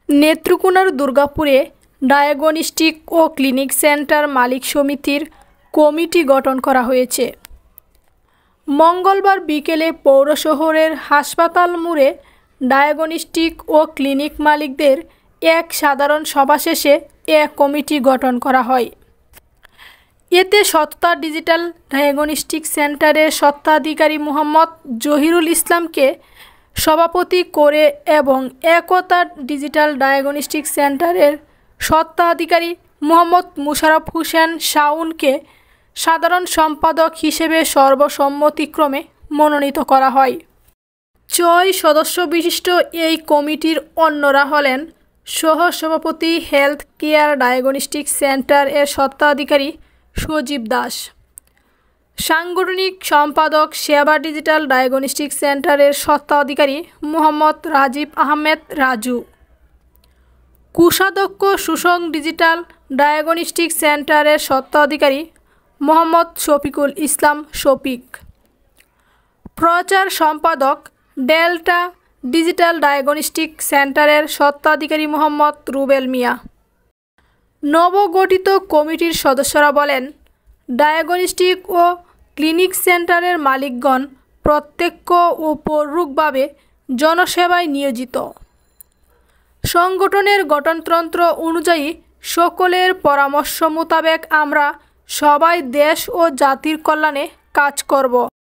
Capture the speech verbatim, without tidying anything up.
নেত্রকোনার দুর্গাপুরে ডায়াগনস্টিক ও ক্লিনিক সেন্টার মালিক সমিতির কমিটি গঠন করা হয়েছে। মঙ্গলবার বিকেলে পৌর শহরের হাসপাতাল মোড়ে ডায়াগনস্টিক ও ক্লিনিক মালিকদের এক সাধারণ সভা শেষে এ কমিটি গঠন করা হয়। এতে সত্তা ডিজিটাল ডায়াগনস্টিক সেন্টারের স্বত্বাধিকারী মোহাম্মদ জহিরুল ইসলামকে সভাপতি করে এবং একতা ডিজিটাল ডায়াগনস্টিক সেন্টারের স্বত্বাধিকারী মোহাম্মদ মুশারফ হোসেন শাওনকে সাধারণ সম্পাদক হিসেবে সর্বসম্মতিক্রমে মনোনীত করা হয়। ছয় সদস্য বিশিষ্ট এই কমিটির অন্যরা হলেন সহ-সভাপতি হেলথ কেয়ার ডায়াগনস্টিক সেন্টার এর স্বত্বাধিকারী সজীব দাস, সাংগঠনিক সম্পাদক সেবা ডিজিটাল ডায়াগনস্টিক সেন্টারের স্বত্বাধিকারী মোহাম্মদ রাজীব আহমেদ রাজু, কোষাধ্যক্ষ সুসং ডিজিটাল ডায়াগনস্টিক সেন্টারের স্বত্বাধিকারী মোহাম্মদ শফিকুল ইসলাম শফিক, প্রচার সম্পাদক ডেল্টা ডিজিটাল ডায়াগনস্টিক সেন্টারের স্বত্বাধিকারী মোহাম্মদ রুবেল মিয়া। নবগঠিত কমিটির সদস্যরা বলেন, ডায়াগনস্টিক ও ক্লিনিক সেন্টারের মালিকগণ প্রত্যক্ষ ও পরোক্ষভাবে জনসেবায় নিয়োজিত। সংগঠনের গঠনতন্ত্র অনুযায়ী সকলের পরামর্শ মোতাবেক আমরা সবাই দেশ ও জাতির কল্যাণে কাজ করব।